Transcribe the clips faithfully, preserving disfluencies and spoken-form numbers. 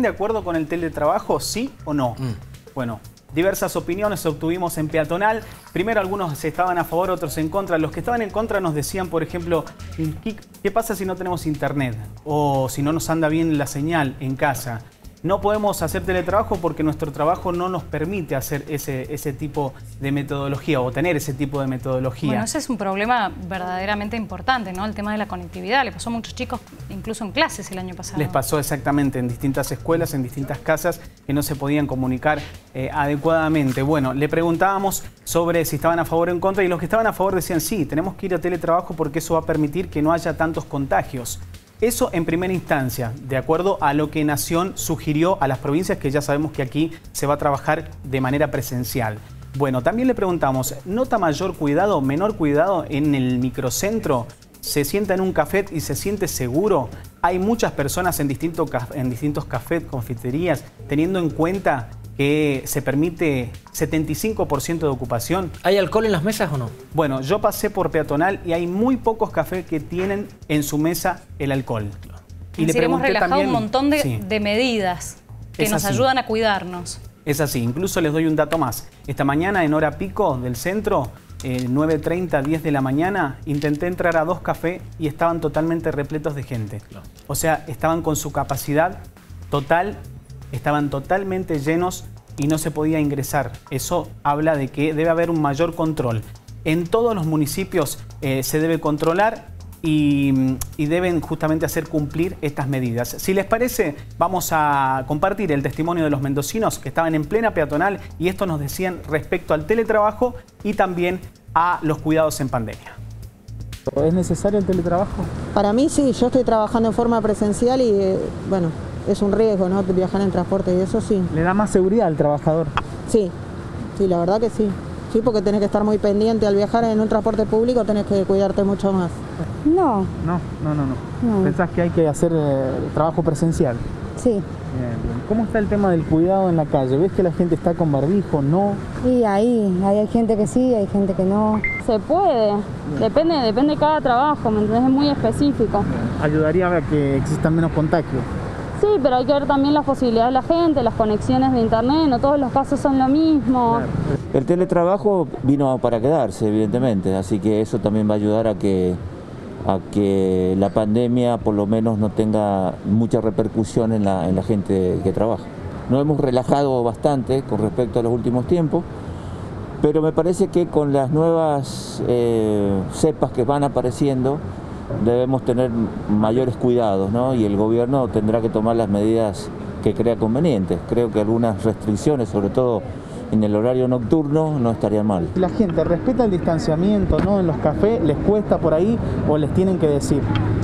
¿De acuerdo con el teletrabajo, sí o no? Mm. Bueno, diversas opiniones obtuvimos en Peatonal. Primero algunos estaban a favor, otros en contra. Los que estaban en contra nos decían, por ejemplo, ¿qué, qué pasa si no tenemos internet? O si no nos anda bien la señal en casa. No podemos hacer teletrabajo porque nuestro trabajo no nos permite hacer ese, ese tipo de metodología o tener ese tipo de metodología. Bueno, ese es un problema verdaderamente importante, ¿no? El tema de la conectividad. Le pasó a muchos chicos, incluso en clases el año pasado. Les pasó exactamente en distintas escuelas, en distintas casas, que no se podían comunicar eh, adecuadamente. Bueno, le preguntábamos sobre si estaban a favor o en contra y los que estaban a favor decían sí, tenemos que ir a teletrabajo porque eso va a permitir que no haya tantos contagios. Eso en primera instancia, de acuerdo a lo que Nación sugirió a las provincias, que ya sabemos que aquí se va a trabajar de manera presencial. Bueno, también le preguntamos, ¿nota mayor cuidado, menor cuidado en el microcentro? ¿Se sienta en un café y se siente seguro? Hay muchas personas en, distinto, en distintos cafés, confiterías, teniendo en cuenta que se permite setenta y cinco por ciento de ocupación. ¿Hay alcohol en las mesas o no? Bueno, yo pasé por Peatonal y hay muy pocos cafés que tienen en su mesa el alcohol. Y le hemos relajado también, un montón de, sí. de medidas que nos así. ayudan a cuidarnos. Es así, incluso les doy un dato más. Esta mañana en hora pico del centro, eh, nueve treinta, diez de la mañana, intenté entrar a dos cafés y estaban totalmente repletos de gente. Claro. O sea, estaban con su capacidad total, estaban totalmente llenos y no se podía ingresar. Eso habla de que debe haber un mayor control. En todos los municipios eh, se debe controlar y, y deben justamente hacer cumplir estas medidas. Si les parece, vamos a compartir el testimonio de los mendocinos que estaban en plena Peatonal y esto nos decían respecto al teletrabajo y también a los cuidados en pandemia. ¿Es necesario el teletrabajo? Para mí sí, yo estoy trabajando en forma presencial y eh, bueno, es un riesgo, ¿no? Viajar en transporte y eso sí. ¿Le da más seguridad al trabajador? Sí, sí, la verdad que sí. Sí, porque tenés que estar muy pendiente al viajar en un transporte público, tenés que cuidarte mucho más. No. No, no, no, no. no. ¿Pensás que hay que hacer eh, trabajo presencial? Sí. Bien, bien. ¿Cómo está el tema del cuidado en la calle? ¿Ves que la gente está con barbijo, no? Y ahí, ahí hay gente que sí, hay gente que no. Se puede, depende, depende de cada trabajo, ¿me entendés? Es muy específico. ¿Ayudaría a que existan menos contagios? Sí, pero hay que ver también las posibilidades de la gente, las conexiones de internet, no todos los casos son lo mismo. Claro. El teletrabajo vino para quedarse, evidentemente, así que eso también va a ayudar a que, a que la pandemia por lo menos no tenga mucha repercusión en la, en la gente que trabaja. Nos hemos relajado bastante con respecto a los últimos tiempos, pero me parece que con las nuevas eh, cepas que van apareciendo, debemos tener mayores cuidados, ¿no? Y el gobierno tendrá que tomar las medidas que crea convenientes. Creo que algunas restricciones, sobre todo en el horario nocturno, no estarían mal. ¿La gente respeta el distanciamiento, no? En los cafés, ¿les cuesta por ahí o les tienen que decir?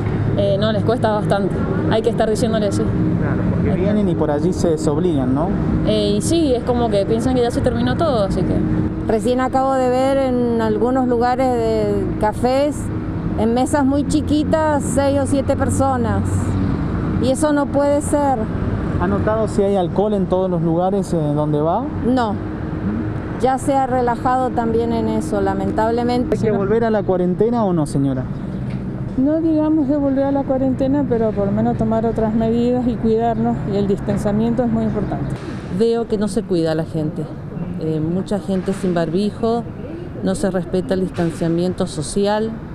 Eh, no, les cuesta bastante. Hay que estar diciéndoles sí. Claro, porque vienen y por allí se desobligan, ¿no? Eh, y sí, es como que piensan que ya se terminó todo, así que... Recién acabo de ver en algunos lugares de cafés, en mesas muy chiquitas, seis o siete personas. Y eso no puede ser. ¿Ha notado si hay alcohol en todos los lugares eh, donde va? No. Ya se ha relajado también en eso, lamentablemente. ¿Hay que volver a la cuarentena o no, señora? No digamos de volver a la cuarentena, pero por lo menos tomar otras medidas y cuidarnos. Y el distanciamiento es muy importante. Veo que no se cuida a la gente. Eh, mucha gente sin barbijo, no se respeta el distanciamiento social.